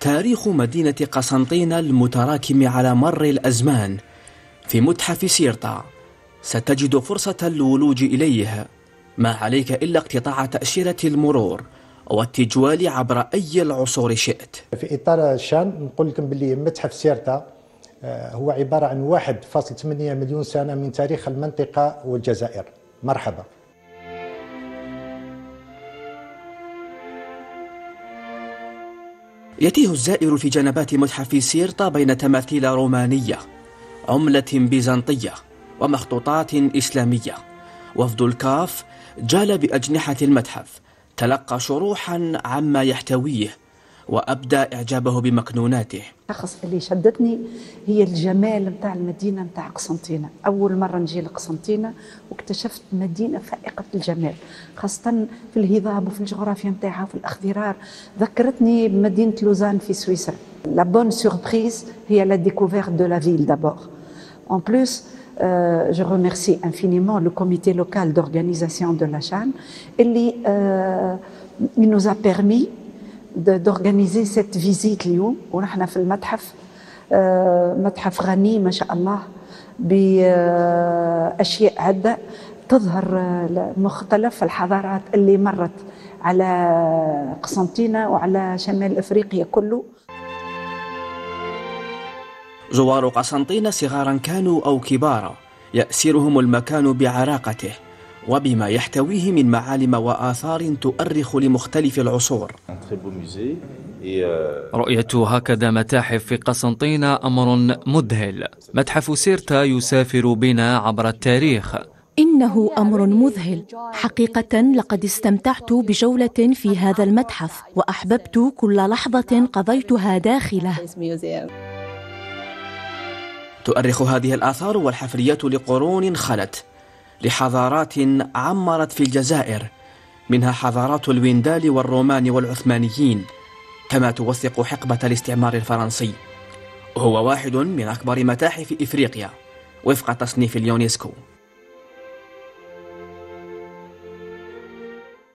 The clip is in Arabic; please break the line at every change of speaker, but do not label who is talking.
تاريخ مدينة قسنطينة المتراكم على مر الأزمان في متحف سيرتا. ستجد فرصة للولوج إليه، ما عليك إلا اقتطاع تأشيرة المرور والتجوال عبر أي العصور شئت.
في إطار الشان نقول لكم باللي متحف سيرتا هو عبارة عن 1.8 مليون سنة من تاريخ المنطقة والجزائر. مرحبا.
يتيه الزائر في جنبات متحف سيرتا بين تماثيل رومانية، عملة بيزنطية، ومخطوطات إسلامية. وفد الكاف جال بأجنحة المتحف، تلقى شروحا عما يحتويه وأبدى إعجابه بمكنوناته.
الشخص اللي شدتني هي الجمال متاع المدينة متاع قسنطينة. أول مرة نجي لقسنطينة واكتشفت مدينة فائقة الجمال، خاصة في الهضاب وفي الجغرافيا متاعها وفي الأخضرار. ذكرتني بمدينة لوزان في سويسرا. لا بون سوربريز هي لا découverte de la ville d'abord. En plus, je remercie infiniment le comité local d'organisation de la CHAN اللي il nous a permis d'organiser cette visite اليوم. ونحن في المتحف، متحف غني ما شاء الله بأشياء عدة تظهر مختلف الحضارات اللي مرت على قسنطينة وعلى شمال أفريقيا كله.
زوار قسنطينة صغارا كانوا أو كبارا يأسرهم المكان بعراقته وبما يحتويه من معالم وآثار تؤرخ لمختلف العصور.
رؤية هكذا متاحف في قسنطينة أمر مذهل. متحف سيرتا يسافر بنا عبر التاريخ.
إنه أمر مذهل حقيقة. لقد استمتعت بجولة في هذا المتحف وأحببت كل لحظة قضيتها داخله.
تؤرخ هذه الآثار والحفريات لقرون خلت، لحضارات عمرت في الجزائر، منها حضارات الويندال والرومان والعثمانيين، كما توثق حقبة الاستعمار الفرنسي. وهو واحد من أكبر متاحف إفريقيا وفق تصنيف اليونسكو.